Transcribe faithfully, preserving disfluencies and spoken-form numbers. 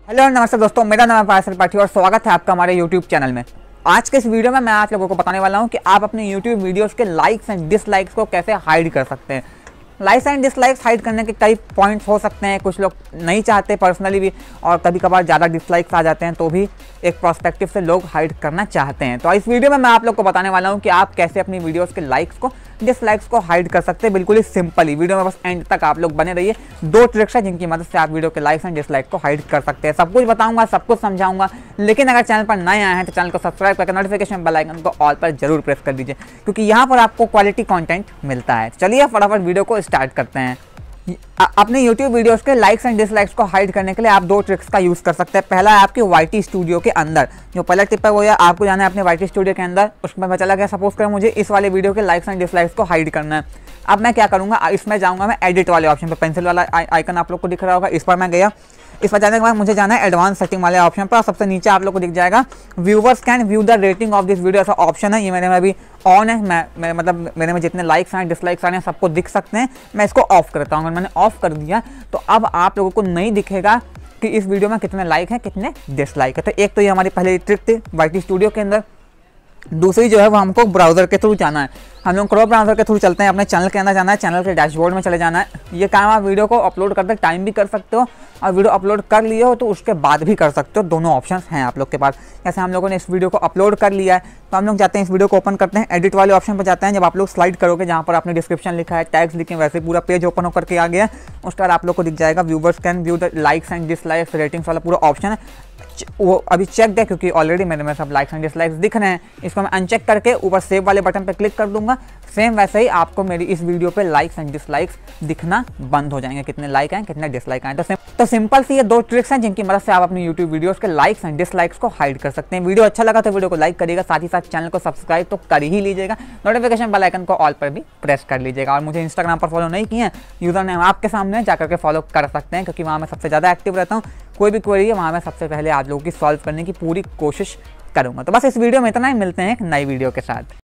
Hello नमस्ते दोस्तों, मेरा नाम है पारस त्रिपाठी और स्वागत है आपका हमारे यूट्यूब चैनल में। आज के इस वीडियो में मैं आप लोगों को बताने वाला हूं कि आप अपने यूट्यूब वीडियोस के लाइक्स एंड डिसलाइक्स को कैसे हाइड कर सकते हैं। लाइक्स एंड डिसलाइक्स हाइड करने के कई पॉइंट्स हो सकते हैं। कुछ लोग नहीं चाहते पर्सनली भी, और कभी कभार ज़्यादा डिसलाइक्स आ जाते हैं तो भी एक पर्सपेक्टिव से लोग हाइड करना चाहते हैं। तो इस वीडियो में मैं आप लोग को बताने वाला हूं कि आप कैसे अपनी वीडियोस के लाइक्स को डिसलाइक्स को हाइड कर सकते हैं, बिल्कुल ही सिंपली। वीडियो में बस एंड तक आप लोग बने रहिए। दो ट्रिक्स है जिनकी मदद से आप वीडियो के लाइक्स एंड डिसलाइक को हाइड कर सकते हैं। सब कुछ बताऊंगा, सब कुछ समझाऊंगा, लेकिन अगर चैनल पर नए आए हैं तो चैनल को सब्सक्राइब करके नोटिफिकेशन बेल आइकन को ऑल पर जरूर प्रेस कर दीजिए, क्योंकि यहाँ पर आपको क्वालिटी कंटेंट मिलता है। चलिए फटाफट वीडियो को स्टार्ट करते हैं। अपने YouTube वीडियोस के लाइक्स एंड डिसलाइक्स को हाइड करने के लिए आप दो ट्रिक्स का यूज़ कर सकते हैं। पहला है आपके वाई टी स्टूडियो के अंदर। जो पहला टिप है वो है आपको जाना है अपने वाई टी स्टूडियो के अंदर। उसमें मैं चला गया, सपोज करें मुझे इस वाले वीडियो के लाइक्स एंड डिसलाइक्स को हाइड करना है। अब मैं क्या करूँगा, इसमें जाऊँगा मैं एडिट वाले ऑप्शन पर, पेंसिल वाला आइकन आप लोग को दिख रहा होगा, इस पर मैं गया। इस पर जाने के बाद मुझे जाना है एडवांस सेटिंग वाले ऑप्शन पर। सबसे नीचे आप लोग को दिख जाएगा viewers can view the rating of this video, ऐसा ऑप्शन है। ये मेरे में अभी ऑन है। मैं मेरे मतलब मेरे में जितने लाइक्स हैं डिसलाइक्स आए हैं सबको दिख सकते हैं। मैं इसको ऑफ करता हूँ। अगर मैंने ऑफ कर दिया तो अब आप लोगों को नहीं दिखेगा कि इस वीडियो में कितने लाइक हैं कितने डिसलाइक है। तो एक तो ये हमारी पहली ट्रिक थी वाई टी स्टूडियो के अंदर। दूसरी जो है वो हमको ब्राउज़र के थ्रू जाना है। हम लोग क्रोम ब्राउज़र के थ्रू चलते हैं, अपने चैनल के अंदर जाना है, चैनल के डैशबोर्ड में चले जाना है। ये काम आप वीडियो को अपलोड करते टाइम भी कर सकते हो, और वीडियो अपलोड कर लिए हो तो उसके बाद भी कर सकते हो। दोनों ऑप्शंस हैं आप लोग के पास। जैसे हम लोगों ने इस वीडियो को अपलोड कर लिया है तो हम लोग जाते हैं, इस वीडियो को ओपन करते हैं, एडिट वाले ऑप्शन पर जाते हैं। जब आप लोग स्लाइड करोगे जहाँ पर आपने डिस्क्रिप्शन लिखा है, टैग्स लिखे, वैसे पूरा पेज ओपन होकर के आ गया है। उसके बाद आप लोग को दिख जाएगा viewers can view the likes and dislikes ratings वाला पूरा ऑप्शन है। वो अभी चेक है क्योंकि ऑलरेडी मेरे में सब लाइक्स एंड डिसलाइक्स दिख रहे हैं। इसको मैं अनचेक करके ऊपर सेव वाले बटन पर क्लिक कर दूंगा। सेम वैसे ही आपको मेरी इस वीडियो पे लाइक्स एंड डिसलाइक्स दिखना बंद हो जाएंगे, कितने लाइक हैं कितने डिसलाइक हैं। तो, सिम, तो सिंपल सी ये दो ट्रिक्स हैं जिनकी मदद से आप अपनी यूट्यूब वीडियोस के लाइक्स एंड डिसलाइक्स को हाइड कर सकते हैं। वीडियो अच्छा लगा तो वीडियो को लाइक करिएगा, साथ ही साथ चैनल को सब्सक्राइब तो कर ही लीजिएगा। नोटिफिकेशन बेल आइकन को ऑल पर भी प्रेस कर लीजिएगा। और मुझे इंस्टाग्राम पर फॉलो नहीं किए हैं, यूजर नेम आपके सामने जाकर के फॉलो कर सकते हैं, क्योंकि वहाँ मैं सबसे ज़्यादा एक्टिव रहता हूँ। कोई भी क्वेरी है वहाँ मैं सबसे पहले आप लोगों की सॉल्व करने की पूरी कोशिश करूँगा। तो बस इस वीडियो में इतना ही, मिलते हैं एक नई वीडियो के साथ।